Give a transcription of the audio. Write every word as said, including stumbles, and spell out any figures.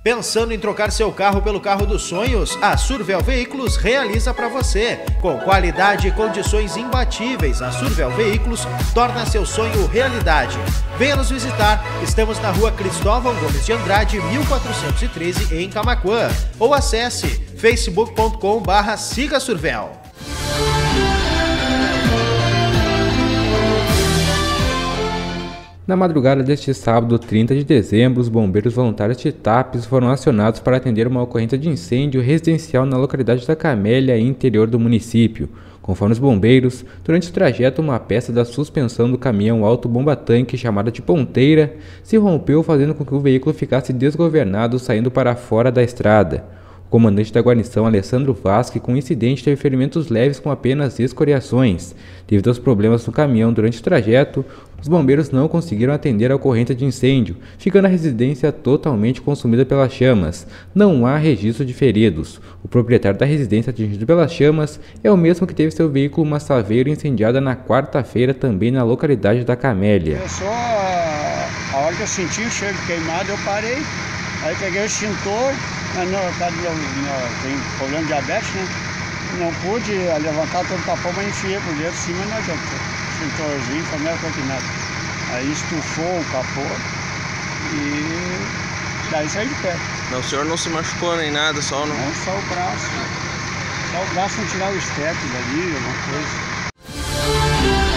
Pensando em trocar seu carro pelo carro dos sonhos? A Survel Veículos realiza para você. Com qualidade e condições imbatíveis, a Survel Veículos torna seu sonho realidade. Venha nos visitar. Estamos na rua Cristóvão Gomes de Andrade, mil quatrocentos e treze, em Camaquã. Ou acesse facebook ponto com barra siga Survel. Na madrugada deste sábado, trinta de dezembro, os bombeiros voluntários de Tapes foram acionados para atender uma ocorrência de incêndio residencial na localidade da Camélia, interior do município. Conforme os bombeiros, durante o trajeto, uma peça da suspensão do caminhão auto-bomba-tanque, chamada de ponteira, se rompeu, fazendo com que o veículo ficasse desgovernado, saindo para fora da estrada. O comandante da guarnição, Alessandro Vasque, com o incidente teve ferimentos leves com apenas escoriações. Devido aos problemas no caminhão durante o trajeto, os bombeiros não conseguiram atender a ocorrência de incêndio, ficando a residência totalmente consumida pelas chamas. Não há registro de feridos. O proprietário da residência atingido pelas chamas é o mesmo que teve seu veículo uma Saveiro incendiada na quarta-feira, também na localidade da Camélia. Eu só, a hora que eu senti o cheiro de queimado, eu parei, aí peguei o extintor. Mas não, eu tenho problema de diabetes, né? Não pude levantar todo o capô, mas enfiei por dentro, cima não adiantou. Extintorzinho, foi a mesma coisa que nada. Aí estufou o capô e daí saiu de pé. Não, o senhor não se machucou nem nada, só não? Não, só o braço. Só o braço não tirar o estético dali, alguma coisa.